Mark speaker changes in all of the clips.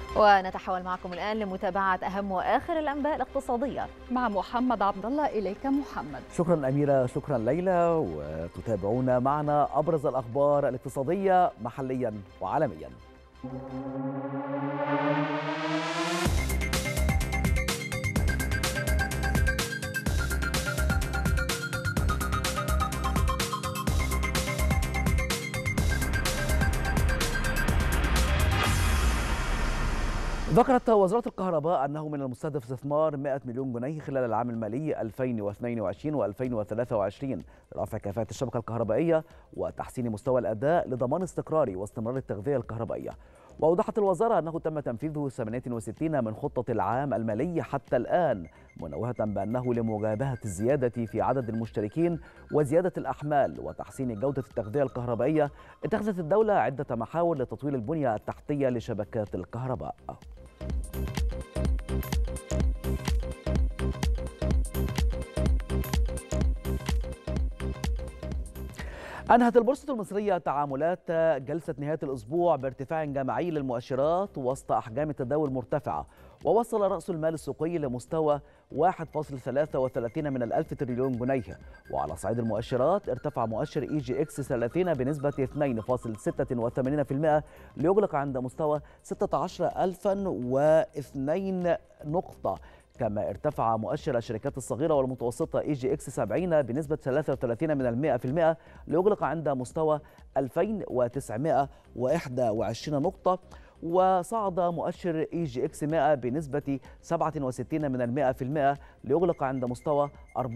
Speaker 1: ونتحول معكم الآن لمتابعة أهم وآخر الأنباء الاقتصادية
Speaker 2: مع محمد عبد الله. إليك محمد.
Speaker 3: شكرا أميرة، شكرا ليلى. وتتابعون معنا أبرز الأخبار الاقتصادية محليا وعالميا. ذكرت وزارة الكهرباء أنه من المستهدف استثمار 100 مليون جنيه خلال العام المالي 2022 و2023 لرفع كفاءة الشبكة الكهربائية وتحسين مستوى الأداء لضمان استقرار واستمرار التغذية الكهربائية. وأوضحت الوزارة أنه تم تنفيذ 68 من خطة العام المالي حتى الآن، منوهة بأنه لمجابهة الزيادة في عدد المشتركين وزيادة الأحمال وتحسين جودة التغذية الكهربائية، اتخذت الدولة عدة محاور لتطوير البنية التحتية لشبكات الكهرباء. أنهت البورصة المصرية تعاملات جلسة نهاية الأسبوع بارتفاع جماعي للمؤشرات وسط أحجام التداول مرتفعة، ووصل رأس المال السوقي لمستوى 1.33 من الألف تريليون جنيه. وعلى صعيد المؤشرات ارتفع مؤشر EGX 30 بنسبة 2.86% ليغلق عند مستوى 16002 نقطة. كما ارتفع مؤشر الشركات الصغيرة والمتوسطة EGX 70 بنسبة 33% ليغلق عند مستوى 2921 نقطة. وصعد مؤشر EGX 100 بنسبة 67% ليغلق عند مستوى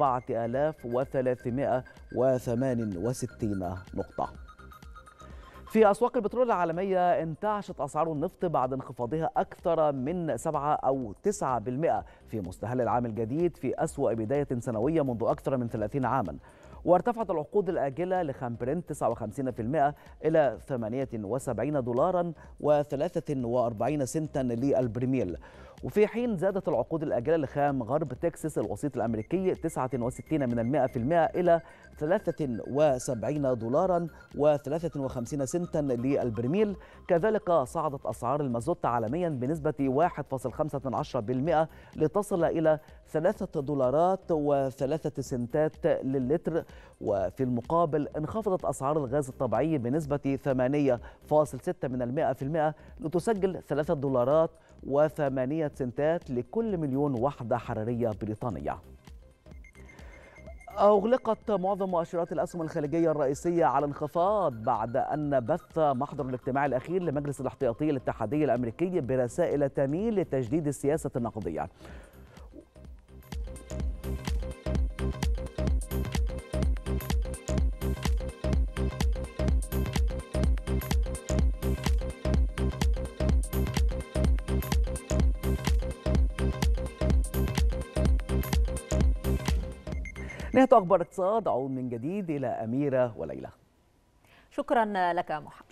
Speaker 3: 4368 نقطة. في أسواق البترول العالمية انتعشت أسعار النفط بعد انخفاضها أكثر من 7 أو 9% في مستهل العام الجديد في أسوأ بداية سنوية منذ أكثر من 30 عاما. وارتفعت العقود الآجلة لخام برنت 59% إلى 78 دولارا و43 سنتا للبرميل. وفي حين زادت العقود الآجلة لخام غرب تكساس الوسيط الأمريكي 69% إلى 73 دولارا و53 سنتا للبرميل. كذلك صعدت أسعار المازوت عالميا بنسبة 1.15% لتصل إلى 3 دولارات و3 سنتات للتر. وفي المقابل انخفضت أسعار الغاز الطبيعي بنسبة 8.6% لتسجل 3 دولارات و8 سنتات لكل مليون وحدة حرارية بريطانية. أغلقت معظم مؤشرات الأسهم الخارجية الرئيسية على انخفاض بعد أن بث محضر الاجتماع الأخير لمجلس الاحتياطي الاتحادي الأمريكي برسائل تميل لتجديد السياسة النقدية. نهاية أخبار اقتصاد. أعود من جديد إلى أميرة وليلى.
Speaker 1: شكرا لك محمد.